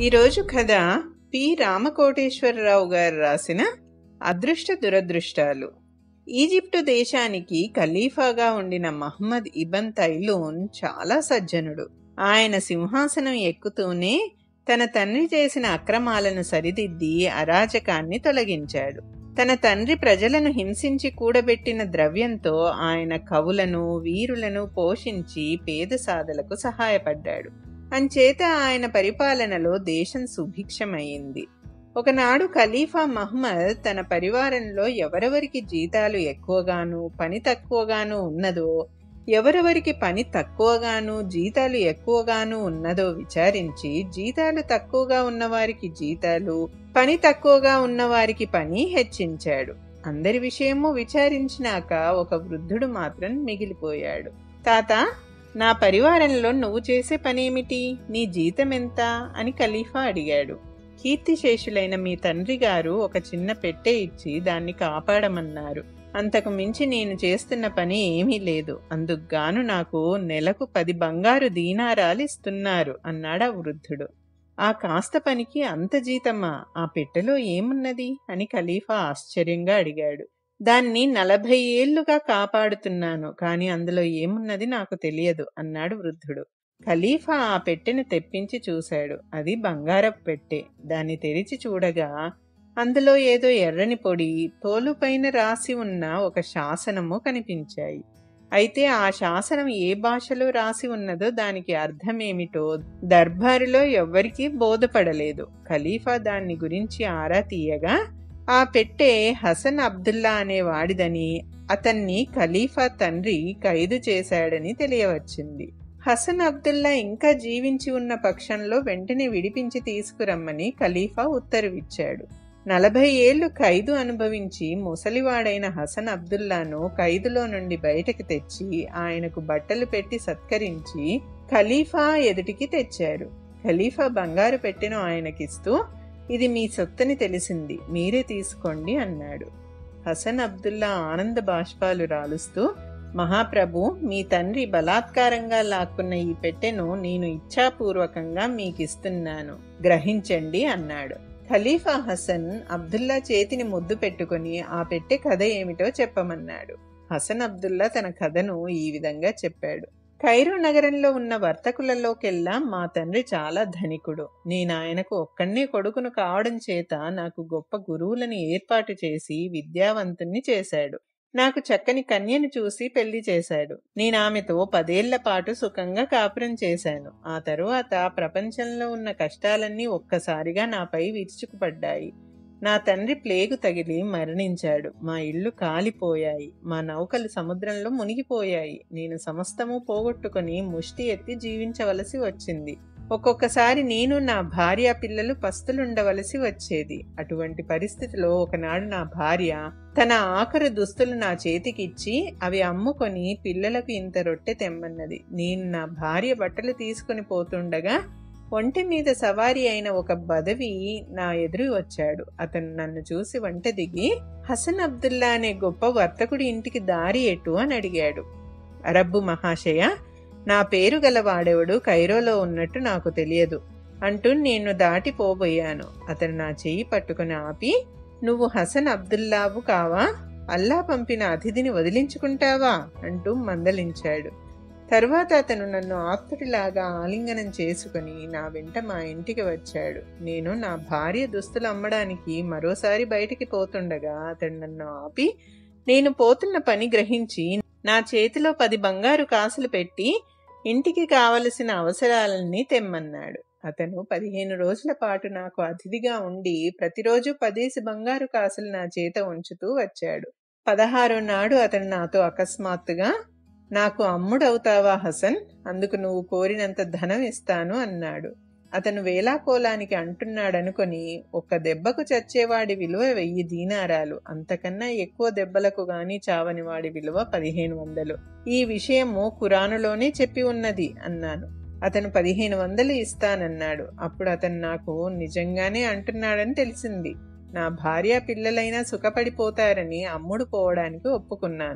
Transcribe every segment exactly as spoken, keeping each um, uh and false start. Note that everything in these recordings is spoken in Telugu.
ఈరోజు కథ పి రామకోటేశ్వరరావు గారు రాసిన అదృష్ట దురదృష్టాలు. ఈజిప్టు దేశానికి ఖలీఫాగా ఉండిన మహమ్మద్ ఇబన్ తైలూన్ చాలా సజ్జనుడు. ఆయన సింహాసనం ఎక్కుతూనే తన తండ్రి చేసిన అక్రమాలను సరిదిద్ది అరాచకాన్ని తొలగించాడు. తన తండ్రి ప్రజలను హింసించి కూడబెట్టిన ద్రవ్యంతో ఆయన కవులను వీరులను పోషించి పేద సాధలకు సహాయపడ్డాడు. అంచేత ఆయన పరిపాలనలో దేశం సుభిక్షమయ్యింది. ఒకనాడు ఖలీఫా మహమ్మద్ తన పరివారంలో ఎవరెవరికి జీతాలు ఎక్కువగాను పని తక్కువగాను ఉన్నదో, ఎవరెవరికి పని తక్కువగాను జీతాలు ఎక్కువగాను ఉన్నదో విచారించి జీతాలు తక్కువగా ఉన్నవారికి జీతాలు, పని తక్కువగా ఉన్నవారికి పని హెచ్చించాడు. అందరి విషయము విచారించినాక ఒక వృద్ధుడు మాత్రం మిగిలిపోయాడు. తాత, నా పరివారంలో నువ్వు చేసే పనేమిటి? నీ జీతం ఎంత అని ఖలీఫా అడిగాడు. కీర్తిశేషులైన మీ తండ్రి గారు ఒక చిన్న పెట్టె ఇచ్చి దాన్ని కాపాడమన్నారు. అంతకు మించి నేను చేస్తున్న పని ఏమీ లేదు. అందుకుగాను నాకు నెలకు పది బంగారు దీనారాలు ఇస్తున్నారు అన్నాడు ఆ వృద్ధుడు. ఆ కాస్త పనికి అంత జీతమా? ఆ పెట్టెలో ఏమున్నది అని ఖలీఫా ఆశ్చర్యంగా అడిగాడు. దాన్ని నలభై ఏళ్లుగా కాపాడుతున్నాను, కాని అందులో ఏమున్నది నాకు తెలియదు అన్నాడు వృద్ధుడు. ఖలీఫా ఆ పెట్టెను తెప్పించి చూశాడు. అది బంగారపు పెట్టె. దాన్ని తెరిచి చూడగా అందులో ఏదో ఎర్రని పొడి, తోలుపైన రాసి ఉన్న ఒక శాసనము కనిపించాయి. అయితే ఆ శాసనం ఏ భాషలో రాసి ఉన్నదో దానికి అర్థమేమిటో దర్బారులో ఎవ్వరికీ బోధపడలేదు. ఖలీఫా దాన్ని గురించి ఆరా తీయగా ఆ పెట్టె హసన్ అబ్దుల్లా అనే వాడిదని, అతన్ని ఖలీఫా తండ్రి ఖైదు చేశాడని తెలియవచ్చింది. హసన్ అబ్దుల్లా ఇంకా జీవించి ఉన్న పక్షంలో వెంటనే విడిపించి తీసుకురమ్మని ఖలీఫా ఉత్తర్విచ్చాడు. నలభై ఏళ్లు ఖైదు అనుభవించి ముసలివాడైన హసన్ అబ్దుల్లాను ఖైదులో నుండి బయటకు తెచ్చి ఆయనకు బట్టలు పెట్టి సత్కరించి ఖలీఫా ఎదుటికి తెచ్చారు. ఖలీఫా బంగారు పెట్టెను ఆయనకిస్తూ, ఇది మీ సొత్తని తెలిసింది, మీరే తీసుకోండి అన్నాడు. హసన్ అబ్దుల్లా ఆనంద బాష్పాలు రాలుస్తూ, మహాప్రభు, మీ తండ్రి బలాత్కారంగా లాక్కున్న ఈ పెట్టెను నేను ఇచ్ఛాపూర్వకంగా మీకిస్తున్నాను, గ్రహించండి అన్నాడు. ఖలీఫా హసన్ అబ్దుల్లా చేతిని ముద్దు పెట్టుకుని ఆ పెట్టె కథ ఏమిటో చెప్పమన్నాడు. హసన్ అబ్దుల్లా తన కథను ఈ విధంగా చెప్పాడు. కైరో నగరంలో ఉన్న వర్తకులలోకెల్లా మా తండ్రి చాలా ధనికుడు. నేను ఆయనకు ఒక్కడే కొడుకును కావడం చేత నాకు గొప్ప గురువులను ఏర్పాటు చేసి విద్యావంతుణ్ణి చేశాడు. నాకు చక్కని కన్యను చూసి పెళ్లి చేశాడు. నేను ఆమెతో పదేళ్ల పాటు సుఖంగా కాపురం చేశాను. ఆ తరువాత ప్రపంచంలో ఉన్న కష్టాలన్నీ ఒక్కసారిగా నాపై విరుచుకుపడ్డాయి. నా తండ్రి ప్లేగు తగిలి మరణించాడు. మా ఇళ్ళు కాలిపోయాయి. మా నౌకలు సముద్రంలో మునిగిపోయాయి. నేను సమస్తము పోగొట్టుకుని ముష్టి ఎత్తి జీవించవలసి వచ్చింది. ఒక్కొక్కసారి నేను నా భార్య పిల్లలు పస్తులుండవలసి వచ్చేది. అటువంటి పరిస్థితిలో ఒకనాడు నా భార్య తన ఆఖరు దుస్తులు నా చేతికిచ్చి అవి అమ్ముకొని పిల్లలకు ఇంత రొట్టె తెమ్మన్నది. నేను నా భార్య బట్టలు తీసుకుని పోతుండగా ఒంటె మీద సవారీ అయిన ఒక బదవి నా ఎదురు వచ్చాడు. అతను నన్ను చూసి వంట దిగి, హసన్ అబ్దుల్లా అనే గొప్ప వర్తకుడి ఇంటికి దారి ఎటు అని అడిగాడు. అరబ్బు మహాశయ, నా పేరు గల వాడెవడు కైరోలో ఉన్నట్టు నాకు తెలియదు అంటూ నేను దాటిపోబోయాను. అతను నా చెయ్యి పట్టుకుని ఆపి, నువ్వు హసన్ అబ్దుల్లావు కావా? అల్లా పంపిన అతిథిని వదిలించుకుంటావా అంటూ మందలించాడు. తరువాత అతను నన్ను ఆప్తుడిలాగా ఆలింగనం చేసుకుని నా వెంట మా ఇంటికి వచ్చాడు. నేను నా భార్య దుస్తులు అమ్మడానికి మరోసారి బయటికి పోతుండగా అతడు నన్ను ఆపి, నేను పోతున్న పని గ్రహించి నా చేతిలో పది బంగారు కాసులు పెట్టి ఇంటికి కావలసిన అవసరాలన్నీ తెమ్మన్నాడు. అతను పదిహేను రోజుల పాటు నాకు అతిథిగా ఉండి ప్రతిరోజు పదేసి బంగారు కాసులు నా చేత ఉంచుతూ వచ్చాడు. పదహారో నాడు అతను నాతో అకస్మాత్తుగా, నాకు అమ్ముడవుతావా హసన్? అందుకు నువ్వు కోరినంత ధనం ఇస్తాను అన్నాడు. అతను వేలాకోలానికి అంటున్నాడనుకొని, ఒక్క దెబ్బకు చచ్చేవాడి విలువ వెయ్యి దీనారాలు, అంతకన్నా ఎక్కువ దెబ్బలకు గాని చావని వాడి విలువ పదిహేను వందలు. ఈ విషయము ఖురానులోనే చెప్పి ఉన్నది అన్నాను. అతను పదిహేను వందలు ఇస్తానన్నాడు. అప్పుడు అతను నాకు నిజంగానే అంటున్నాడని తెలిసింది. నా భార్య పిల్లలైనా సుఖపడిపోతారని అమ్ముడు పోవడానికి ఒప్పుకున్నాను.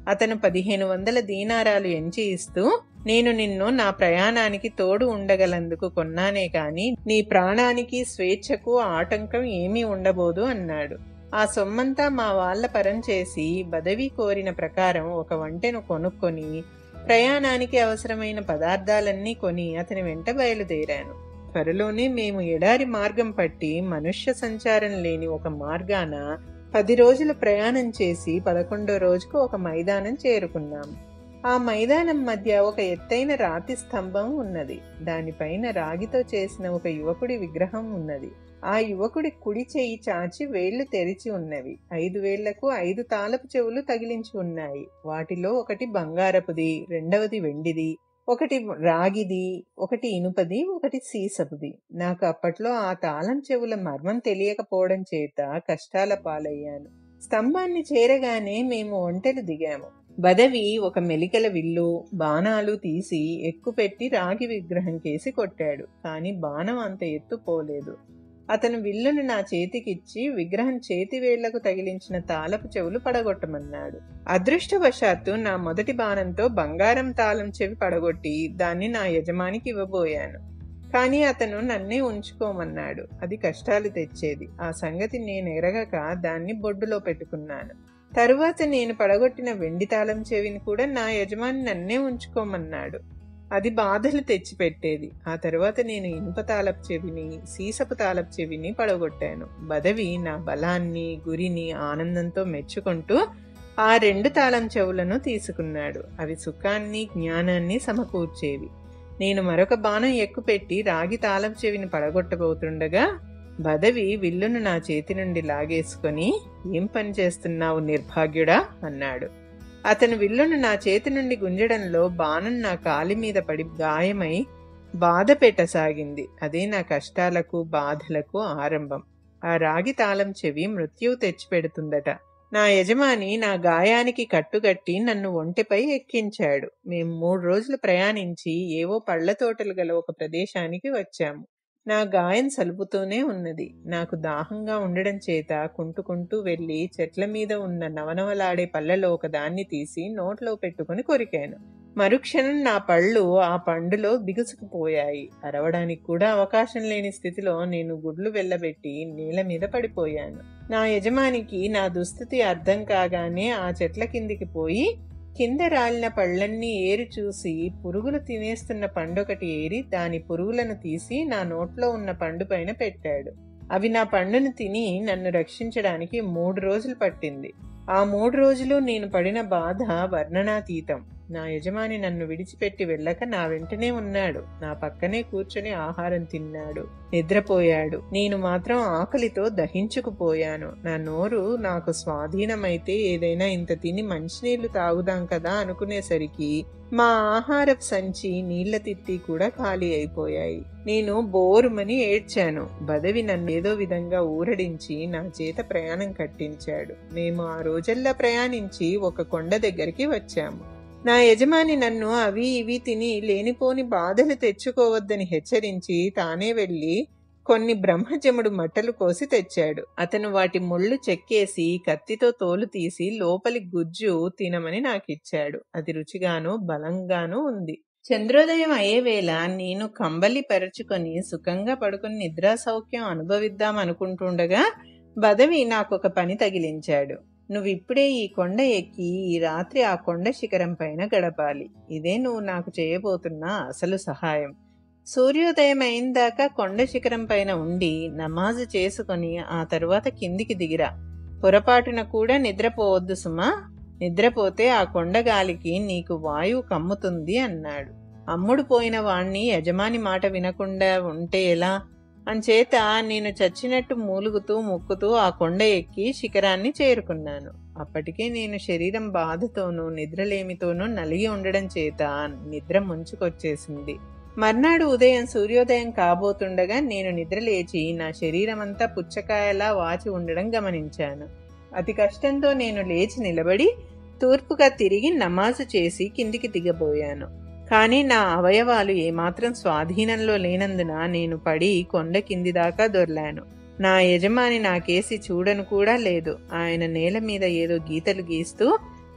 అతను పదిహేను వందల దీనారాలు ఎంచి ఇస్తూ, నేను నిన్ను నా ప్రయాణానికి తోడు ఉండగలందుకు కొన్నానే కాని నీ ప్రాణానికి స్వేచ్ఛకు ఆటంకం ఏమీ ఉండబోదు అన్నాడు. ఆ సొమ్మంతా మా వాళ్ల పరం చేసి బదవి కోరిన ప్రకారం ఒక వంటెను కొనుక్కొని ప్రయాణానికి అవసరమైన పదార్థాలన్నీ కొని అతని వెంట బయలుదేరాను. త్వరలోనే మేము ఎడారి మార్గం పట్టి మనుష్య సంచారం లేని ఒక మార్గాన పది రోజులు ప్రయాణం చేసి పదకొండో రోజుకు ఒక మైదానం చేరుకున్నాము. ఆ మైదానం మధ్య ఒక ఎత్తైన రాతి స్తంభం ఉన్నది. దానిపైన రాగితో చేసిన ఒక యువకుడి విగ్రహం ఉన్నది. ఆ యువకుడి కుడి చెయ్యి చాచి వేళ్లు తెరిచి ఉన్నవి. ఐదు వేళ్లకు ఐదు తాళపు చెవులు తగిలించి ఉన్నాయి. వాటిలో ఒకటి బంగారపుది, రెండవది వెండిది, ఒకటి రాగిది, ఒకటి ఇనుపది, ఒకటి సీసపుది. నాకు అప్పట్లో ఆ తాళం చెవుల మర్మం తెలియకపోవడం చేత కష్టాల పాలయ్యాను. స్తంభాన్ని చేరగానే మేము ఒంటెలు దిగాము. బదవి ఒక మెలికల విల్లు, బాణాలు తీసి ఎక్కుపెట్టి రాగి విగ్రహం కేసి కొట్టాడు. కాని బాణం అంత ఎత్తు పోలేదు. అతను విల్లును నా చేతికిచ్చి విగ్రహం చేతి వేళ్లకు తగిలించిన తాళపు చెవులు పడగొట్టమన్నాడు. అదృష్టవశాత్తు నా మొదటి బాణంతో బంగారం తాళం చెవి పడగొట్టి దాన్ని నా యజమానికి ఇవ్వబోయాను. కానీ అతను నన్నే ఉంచుకోమన్నాడు. అది కష్టాలు తెచ్చేది. ఆ సంగతి నేను ఎరగక దాన్ని బొడ్డులో పెట్టుకున్నాను. తరువాత నేను పడగొట్టిన వెండి తాళం చెవిని కూడా నా యజమాని నన్నే ఉంచుకోమన్నాడు. అది బాధలు తెచ్చిపెట్టేది. ఆ తరువాత నేను ఇనుప తాళపు చెవిని, సీసపు తాళపు చెవిని పడగొట్టాను. బదవి నా బలాన్ని, గురిని ఆనందంతో మెచ్చుకుంటూ ఆ రెండు తాళం చెవులను తీసుకున్నాడు. అవి సుఖాన్ని, జ్ఞానాన్ని సమకూర్చేవి. నేను మరొక బాణం ఎక్కుపెట్టి రాగి తాళం చెవిని పడగొట్టబోతుండగా బదవి విల్లును నా చేతి నుండి లాగేసుకొని, ఏం పని చేస్తున్నావు నిర్భాగ్యుడా అన్నాడు. అతను విల్లును నా చేతి నుండి గుంజడంలో బాణం నా కాలి మీద పడి గాయమై బాధ పెట్టసాగింది. అదే నా కష్టాలకు, బాధలకు ఆరంభం. ఆ రాగి తాళం చెవి మృత్యువు తెచ్చిపెడుతుందట. నా యజమాని నా గాయానికి కట్టుగట్టి నన్ను ఒంటెపై ఎక్కించాడు. మేము మూడు రోజులు ప్రయాణించి ఏవో పళ్ల తోటలు గల ఒక ప్రదేశానికి వచ్చాము. నా గాయం సలుపుతూనే ఉన్నది. నాకు దాహంగా ఉండడం చేత కుంటుకుంటూ వెళ్లి చెట్ల మీద ఉన్న నవనవలాడే పళ్ళలో ఒక దాన్ని తీసి నోట్లో పెట్టుకుని కొరికాను. మరుక్షణం నా పళ్ళు ఆ పండులో బిగుసుకుపోయాయి. అరవడానికి కూడా అవకాశం లేని స్థితిలో నేను గుడ్లు వెళ్ళబెట్టి నేల మీద పడిపోయాను. నా యజమానికి నా దుస్థితి అర్థం కాగానే ఆ చెట్ల కిందికి పోయి కింద రాలిన పళ్ళన్నీ ఏరి చూసి పురుగులు తినేస్తున్న పండొకటి ఏరి దాని పురుగులను తీసి నా నోట్లో ఉన్న పండు పైన పెట్టాడు. అవి నా పండును తిని నన్ను రక్షించడానికి మూడు రోజులు పట్టింది. ఆ మూడు రోజులు నేను పడిన బాధ వర్ణనాతీతం. నా యజమాని నన్ను విడిచిపెట్టి వెళ్ళక నా వెంటనే ఉన్నాడు. నా పక్కనే కూర్చొని ఆహారం తిన్నాడు, నిద్రపోయాడు. నేను మాత్రం ఆకలితో దహించుకుపోయాను. నా నోరు నాకు స్వాధీనమైతే ఏదైనా ఇంత తిని మంచినీళ్లు తాగుదాం కదా అనుకునేసరికి మా ఆహారపు సంచి, నీళ్ల తిత్తి కూడా ఖాళీ అయిపోయాయి. నేను బోరుమని ఏడ్చాను. బదవి నన్ను ఏదో విధంగా ఊరడించి నా చేత ప్రయాణం కట్టించాడు. మేము ఆ రోజల్లా ప్రయాణించి ఒక కొండ దగ్గరికి వచ్చాము. నా యజమాని నన్ను అవి ఇవి తిని లేనిపోని బాధలు తెచ్చుకోవద్దని హెచ్చరించి తానే వెళ్లి కొన్ని బ్రహ్మజముడు మట్టలు కోసి తెచ్చాడు. అతను వాటి ముళ్ళు చెక్కేసి కత్తితో తోలు తీసి లోపలి గుజ్జు తినమని నాకిచ్చాడు. అది రుచిగాను బలంగానూ ఉంది. చంద్రోదయం అయ్యే వేళ నేను కంబలి పరుచుకొని సుఖంగా పడుకుని నిద్రా సౌఖ్యం అనుభవిద్దాం అనుకుంటుండగా బదవి నాకొక పని తగిలించాడు. నువ్విప్పుడే ఈ కొండ ఎక్కి ఈ రాత్రి ఆ కొండ శిఖరం పైన గడపాలి. ఇదే నువ్వు నాకు చేయబోతున్న అసలు సహాయం. సూర్యోదయం అయిందాకా కొండ శిఖరం పైన ఉండి నమాజు చేసుకొని ఆ తరువాత కిందికి దిగిరా. పొరపాటున కూడా నిద్రపోవద్దు సుమా. నిద్రపోతే ఆ కొండ గాలికి నీకు వాయువు కమ్ముతుంది అన్నాడు. అమ్ముడు పోయిన వాణ్ణి యజమాని మాట వినకుండా ఉంటే ఎలా? అంచేత నేను చచ్చినట్టు మూలుగుతూ ముక్కుతూ ఆ కొండ ఎక్కి శిఖరాన్ని చేరుకున్నాను. అప్పటికే నేను శరీరం బాధతోనూ నిద్రలేమితోనూ నలిగి ఉండడం చేత నిద్ర ముంచుకొచ్చేసింది. మర్నాడు ఉదయం సూర్యోదయం కాబోతుండగా నేను నిద్రలేచి నా శరీరమంతా పుచ్చకాయలా వాచి ఉండడం గమనించాను. అతి కష్టంతో నేను లేచి నిలబడి తూర్పుగా తిరిగి నమాజు చేసి కిందికి దిగబోయాను. కానీ నా అవయవాలు ఏమాత్రం స్వాధీనంలో లేనందున నేను పడి కొండ కింది దాకా దొర్లాను. నా యజమాని నాకేసి చూడను కూడా లేదు. ఆయన నేల మీద ఏదో గీతలు గీస్తూ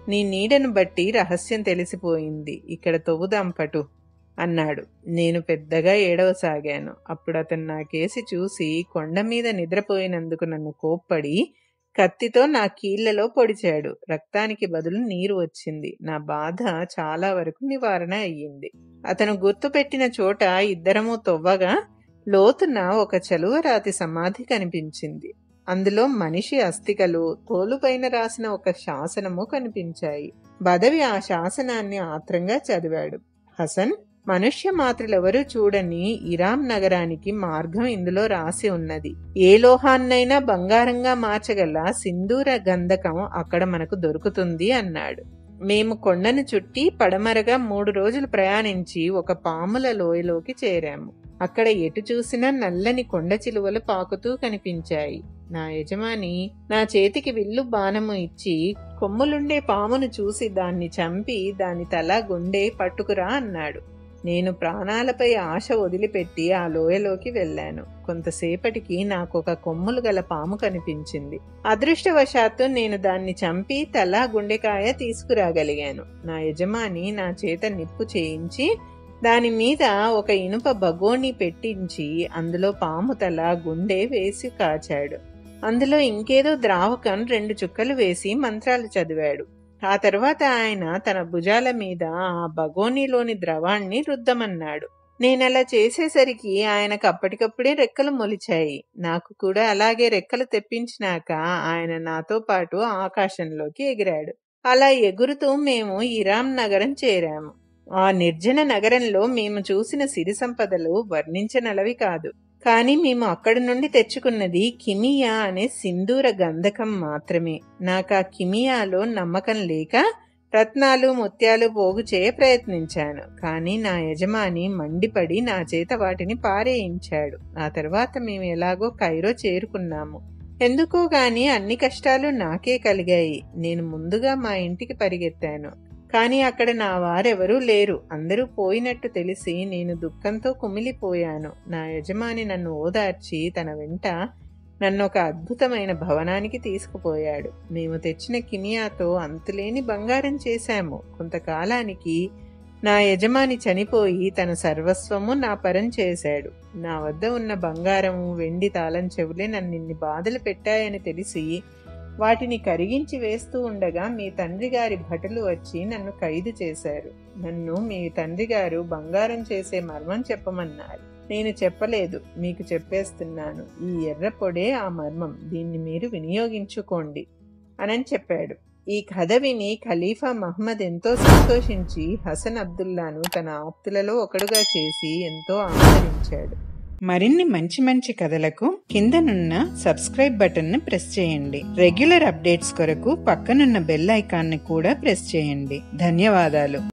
నీ నీడను బట్టి రహస్యం తెలిసిపోయింది, ఇక్కడ తవ్వుదాం పటు అన్నాడు. నేను పెద్దగా ఏడవసాగాను. అప్పుడు అతను నా కేసి చూసి కొండ మీద నిద్రపోయినందుకు నన్ను కోప్పడి కత్తితో నా కీళ్లలో పొడిచాడు. రక్తానికి బదులు నీరు వచ్చింది. నా బాధ చాలా వరకు నివారణ అయ్యింది. అతను గుర్తుపెట్టిన చోట ఇద్దరము తవ్వగా లోతున ఒక చలువరాతి సమాధి కనిపించింది. అందులో మనిషి అస్థికలు, తోలుపైన రాసిన ఒక శాసనము కనిపించాయి. బదవి ఆ శాసనాన్ని ఆత్రంగా చదివాడు. హసన్, మనుష్య మాత్రులెవరూ చూడని ఇరాం నగరానికి మార్గం ఇందులో రాసి ఉన్నది. ఏ లోహాన్నైనా బంగారంగా మార్చగల సింధూర గంధకం అక్కడ మనకు దొరుకుతుంది అన్నాడు. మేము కొండను చుట్టి పడమరగా మూడు రోజులు ప్రయాణించి ఒక పాముల లోయలోకి చేరాము. అక్కడ ఎటు చూసినా నల్లని కొండ చిలువలు పాకుతూ కనిపించాయి. నా యజమాని నా చేతికి విల్లు బాణము ఇచ్చి కొమ్ములుండే పామును చూసి దాన్ని చంపి దాని తల గుండె పట్టుకురా అన్నాడు. నేను ప్రాణాలపై ఆశ వదిలిపెట్టి ఆ లోయలోకి వెళ్ళాను. కొంతసేపటికి నాకు ఒక కొమ్ములు గల పాము కనిపించింది. అదృష్టవశాత్తు నేను దాన్ని చంపి తల గుండెకాయ తీసుకురాగలిగాను. నా యజమాని నా చేత నిప్పు చేయించి దాని మీద ఒక ఇనుప బగోని పెట్టించి అందులో పాము తల గుండె వేసి కాచాడు. అందులో ఇంకేదో ద్రావకం రెండు చుక్కలు వేసి మంత్రాలు చదివాడు. ఆ తర్వాత ఆయన తన భుజాల మీద ఆ బగోనీలోని ద్రవాన్ని రుద్దమన్నాడు. నేనలా చేసేసరికి ఆయనకు అప్పటికప్పుడే రెక్కలు మొలిచాయి. నాకు కూడా అలాగే రెక్కలు తెప్పించినాక ఆయన నాతో పాటు ఆకాశంలోకి ఎగిరాడు. అలా ఎగురుతూ మేము ఇరాం నగరం చేరాము. ఆ నిర్జన నగరంలో మేము చూసిన సిరి సంపదలు వర్ణించనలవి కాదు. కానీ మేము అక్కడి నుండి తెచ్చుకున్నది కిమియా అనే సింధూర గంధకం మాత్రమే. నాకు ఆ కిమియాలో నమ్మకం లేక రత్నాలు ముత్యాలు పోగు చేయ ప్రయత్నించాను. కానీ నా యజమాని మండిపడి నా చేత వాటిని పారేయించాడు. ఆ తర్వాత మేము ఎలాగో కైరో చేరుకున్నాము. ఎందుకో గాని అన్ని కష్టాలు నాకే కలిగాయి. నేను ముందుగా మా ఇంటికి పరిగెత్తాను. కానీ అక్కడ నా వారెవరూ లేరు. అందరూ పోయినట్టు తెలిసి నేను దుఃఖంతో కుమిలిపోయాను. నా యజమాని నన్ను ఓదార్చి తన వెంట నన్ను ఒక అద్భుతమైన భవనానికి తీసుకుపోయాడు. మేము తెచ్చిన కిమియాతో అంతులేని బంగారం చేశాము. కొంతకాలానికి నా యజమాని చనిపోయి తన సర్వస్వము నా పరం చేశాడు. నా వద్ద ఉన్న బంగారము, వెండి తాళం చెవులే నన్ను ఇన్ని బాధలు పెట్టాయని తెలిసి వాటిని కరిగించి వేస్తూ ఉండగా మీ తండ్రి గారి భటులు వచ్చి నన్ను ఖైదు చేశారు. నన్ను మీ తండ్రి గారు బంగారం చేసే మర్మం చెప్పమన్నారు. నేను చెప్పలేదు, మీకు చెప్పేస్తున్నాను. ఈ ఎర్ర పొడే ఆ మర్మం, దీన్ని మీరు వినియోగించుకోండి అని చెప్పాడు. ఈ కథ విని ఖలీఫా మహమ్మద్ ఎంతో సంతోషించి హసన్ అబ్దుల్లాను తన ఆప్తులలో ఒకడుగా చేసి ఎంతో ఆదరించాడు. మరిన్ని మంచి మంచి కథలకు కిందనున్న సబ్స్క్రైబ్ బటన్ ని ప్రెస్ చేయండి. రెగ్యులర్ అప్డేట్స్ కొరకు పక్కనున్న బెల్ ఐకాన్ ని కూడా ప్రెస్ చేయండి. ధన్యవాదాలు.